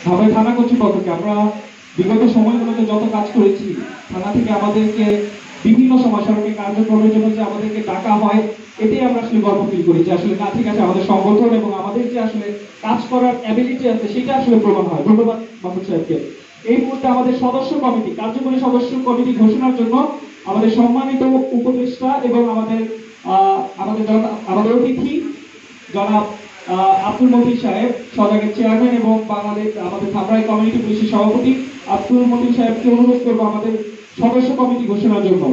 ধাবাই থানা কর্তৃপক্ষকে আমরা বিগত সময়গুলোতে যত কাজ করেছি, থানা থেকে আমাদেরকে বিভিন্ন সময় সরকারি কার্যক্রমের জন্য যে আমাদেরকে ডাকা হয়, এটাই আমরা আসলে গর্ব ফিল করি যে আসলে না, ঠিক আছে, আমাদের সংগঠন এবং আমাদের যে আসলে কাজ করার অ্যাবিলিটি আছে সেটা আসলে প্রমাণ হয়। ধন্যবাদ মাহমুদ সাহেবকে। এই মুহূর্তে আমাদের সদস্য কমিটি, কার্যকরী সদস্য কমিটি ঘোষণার জন্য আমাদের সম্মানিত উপদেষ্টা এবং আমাদের অতিথি জনাব আব্দুল মতিন সাহেব, সজাগের চেয়ারম্যান এবং বাংলাদেশ আমাদের ধামরাই কমিউনিটি পুলিশের সভাপতি আব্দুল মতিন সাহেবকে অনুরোধ করবো আমাদের সদস্য কমিটি ঘোষণার জন্য।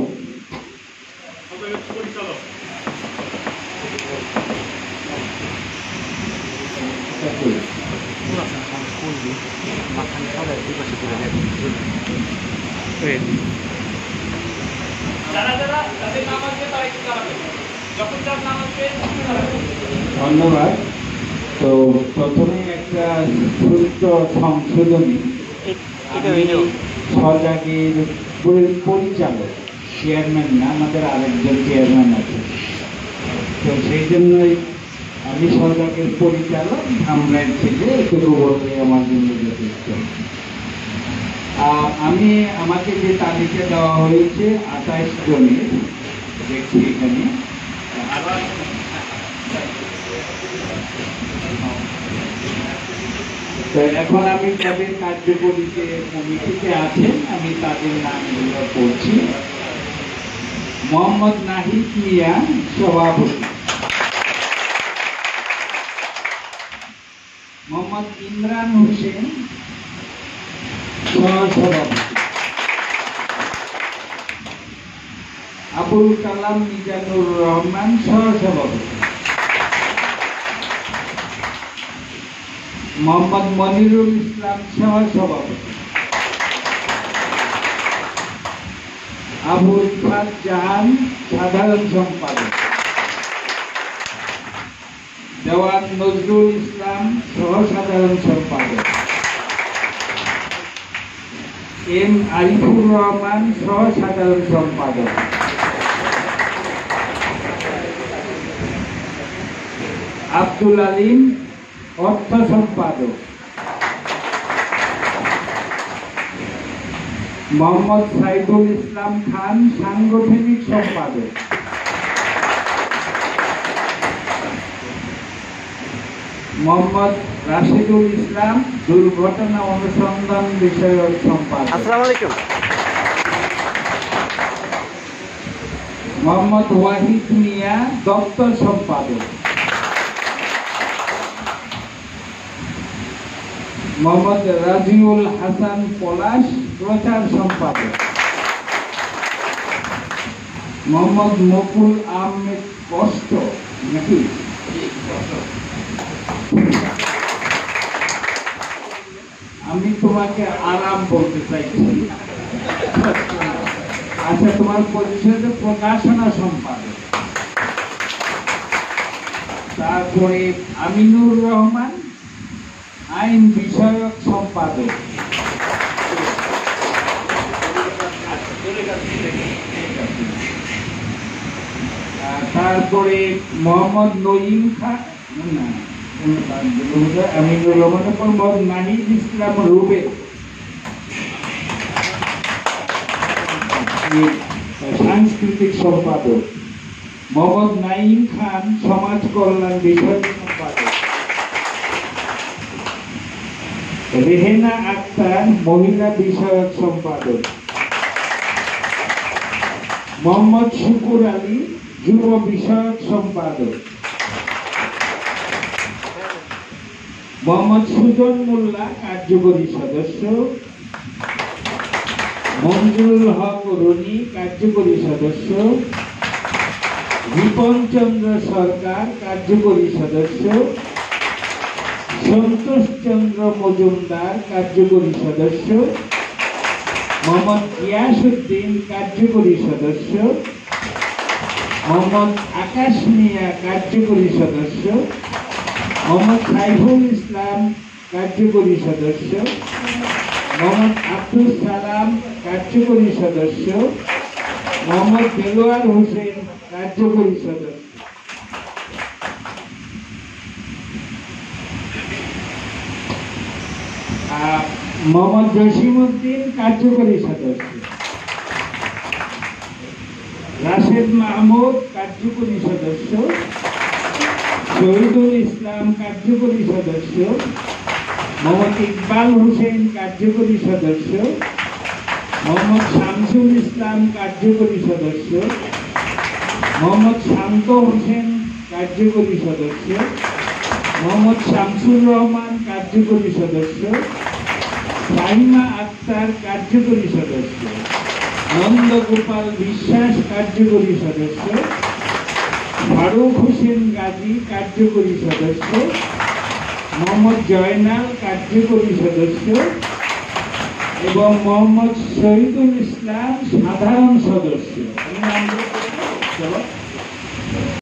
ধন্যবাদ। তো প্রথমে একটা ছোট্ট সংশোধনী, সজাগের পরিচালক, চেয়ারম্যান না, আমাদের আরেকজন চেয়ারম্যান আছে, তো সেই জন্যই আমি সজাগের পরিচালক, ধামরাইয়ের থেকে এটুকু বলতে আমার জন্য যথেষ্ট। আমাকে যে তালিকা দেওয়া হয়েছে 28 জনের, দেখছি এখানে। তো এখন আমি যাদের কার্যকরীতে কমিটিতে আছেন আমি তাদের নামগুলো পড়ছি। মোহাম্মদ নাহিদ মিয়া সভাপতি, মোহাম্মদ ইমরান হোসেন সহসভাপতি, আবুল কালাম মিজানুর রহমান সহসভাপতি, মোহাম্মদ মনিরুল ইসলাম সহসভাপতি, আবুল ইফাত জাহান সাধারণ সম্পাদক, দেওয়ান নজরুল ইসলাম সহ সাধারণ সম্পাদক, এম আরিফুর রহমান সহ সাধারণ সম্পাদক, আব্দুল আলিম অর্থ সম্পাদক, মোহাম্মদ সাইদুল ইসলাম খান সাংগঠনিক সম্পাদক, মোহাম্মদ রাশিদুল ইসলাম দুর্ঘটনা অনুসন্ধান বিষয়ক সম্পাদক, আসসালামু আলাইকুম, মোহাম্মদ ওয়াহিদ মিয়া দপ্তর সম্পাদক, মোহাম্মদ রাজিউল হাসান পলাশ প্রচার সম্পাদক, মোহাম্মদ মকুল আহমেদ কষ্ট নাকি আমি তোমাকে আরাম বলতে চাইছি। আচ্ছা, তোমার পরিচয় প্রকাশনা সম্পাদক। তারপরে আমিনুর রহমান আইন বিষয়ক সম্পাদক, তারপরে মোহাম্মদ নঈম খান, আমিনুর রহমানের পর মোহাম্মদ নাহিদ ইসলাম রুবে সাংস্কৃতিক সম্পাদক, মোহাম্মদ নাঈম খান সমাজ কল্যাণ বিষয়ক সম্পাদক, রেহেনা আক্তার মহিলা বিষয়ক সম্পাদক, মোহাম্মদ শুকুর আলী যুব বিষয়ক সম্পাদক, মোহাম্মদ সুজন মোল্লা কার্যকরী সদস্য, মঞ্জুরুল হক রনি কার্যকরী সদস্য, রিপন চন্দ্র সরকার কার্যকরী সদস্য, সন্তোষ চন্দ্র মজুমদার কার্যকরী সদস্য, মোহাম্মদ গিয়াসউদ্দিন কার্যকরী সদস্য, মোহাম্মদ আকাশ মিয়া কার্যকরী সদস্য, মোহাম্মদ সাইফুল ইসলাম কার্যকরী সদস্য, মোহাম্মদ আব্দুল সালাম কার্যকরী সদস্য, মোহাম্মদ দেলোয়ার হোসেন কার্যকরী সদস্য। মোহাম্মদ জসিমউদ্দিন কার্যকরী সদস্য, রাশেদ মাহমুদ কার্যকরী সদস্য, শহীদুল ইসলাম কার্যকরী সদস্য, মোহাম্মদ ইকবাল হোসেন কার্যকরী সদস্য, মোহাম্মদ শামসুল ইসলাম কার্যকরী সদস্য, মোহাম্মদ শান্ত হোসেন কার্যকরী সদস্য, মোহাম্মদ শামসুর রহমান কার্যকরী সদস্য, ফাহিমা আক্তার কার্যকরী সদস্য, নন্দগোপাল বিশ্বাস কার্যকরী সদস্য, ফারুক হোসেন গাজী কার্যকরী সদস্য, মোহাম্মদ জয়নাল কার্যকরী সদস্য এবং মোহাম্মদ শহীদুল ইসলাম সাধারণ সদস্য।